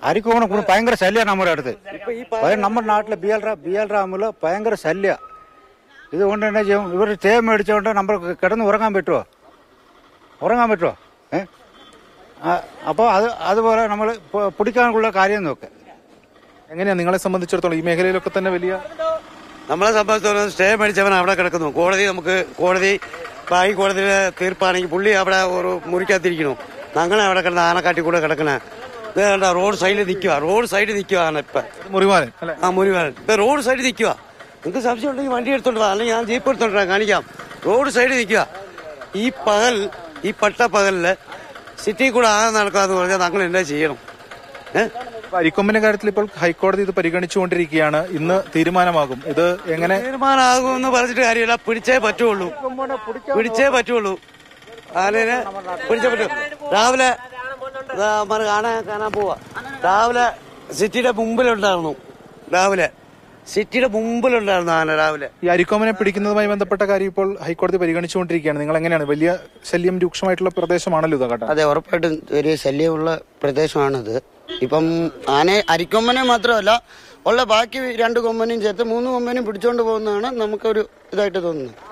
അരിക്കൊമ്പനെ ഭയങ്കര ശല്യമാണ് നമ്മുടെ അടുത്ത്. നമ്മുടെ നാട്ടിലെ ബിയൽ റാമില് ഭയങ്കര ശല്യ. ഇതുകൊണ്ട് തന്നെ ചെയ്യും, ഇവർ തേ മേടിച്ചുകൊണ്ട് നമ്മൾ കിടന്ന് ഉറങ്ങാൻ പറ്റുമോ? അപ്പോൾ അതുപോലെ നമ്മൾ പിടിക്കാനുള്ള കാര്യം നോക്ക്. എങ്ങനെയാ നിങ്ങളെ സംബന്ധിച്ചിടത്തോളം ഈ മേഖലയിലൊക്കെ തന്നെ വലിയ നമ്മളെ സംബന്ധിച്ചിടത്തോളം സ്റ്റേ മേടിച്ചവൻ അവിടെ കിടക്കുന്നു. കോടതിയിലെ തീർപ്പാണെങ്കിൽ പുള്ളി അവിടെ ഒരു മുറിക്കകത്തിരിക്കണു. ഞങ്ങളെ അവിടെ കിടന്ന ആനക്കാട്ടി കൂടെ കിടക്കണേ. ഇത് റോഡ് സൈഡിൽ നിൽക്കുകയാണ് ഇപ്പൊ മുറിവാലൻ. ഇപ്പൊ റോഡ് സൈഡിൽ നിൽക്കുക. നിങ്ങൾക്ക് സംശയം ഉണ്ടെങ്കിൽ വണ്ടി എടുത്തോണ്ട് പോവാ, അല്ലെങ്കിൽ ഞാൻ ജീപ്പ് എടുത്തോണ്ട് കാണിക്കാം. റോഡ് സൈഡിൽ നിൽക്കുക. ഈ പട്ടപ്പകലില് സിറ്റി കൂടെ നടക്കാന്ന് പറഞ്ഞാൽ ഞങ്ങൾ എന്താ ചെയ്യണം? അരിക്കൊമ്പന്റെ കാര്യത്തിൽ ഇപ്പോൾ ഹൈക്കോടതി ഇത് പരിഗണിച്ചുകൊണ്ടിരിക്കുകയാണ്. ഇന്ന് തീരുമാനമാകും. ഇത് എങ്ങനെ തീരുമാനമാകുമെന്ന് പറഞ്ഞിട്ട് കാര്യമില്ല. പിടിച്ചേ പറ്റുള്ളൂ. ആനേനെ പിടിച്ചേ പറ്റൂ. രാവിലെ കാണാൻ പോവാ. രാവിലെ സിറ്റിയുടെ മുമ്പിലുണ്ടായിരുന്നു ആന രാവിലെ. ഈ അരിക്കൊമ്പനെ പിടിക്കുന്നതുമായി ബന്ധപ്പെട്ട കാര്യം ഇപ്പോൾ ഹൈക്കോടതി പരിഗണിച്ചുകൊണ്ടിരിക്കുകയാണ്. നിങ്ങൾ എങ്ങനെയാണ്? വലിയ ശല്യം രൂക്ഷമായിട്ടുള്ള പ്രദേശമാണല്ലോ ഇതൊക്കെ. അതെ, ഉറപ്പായിട്ടും ഒരു ശല്യമുള്ള പ്രദേശമാണിത്. ഇപ്പം അരിക്കൊമ്പനെ മാത്രമല്ല, ഉള്ള ബാക്കി 2 കൊമ്പനെയും ചേർത്ത് 3 കൊമ്പനെയും പിടിച്ചോണ്ട് പോകുന്നതാണ് നമുക്കൊരു ഇതായിട്ട് തോന്നുന്നത്.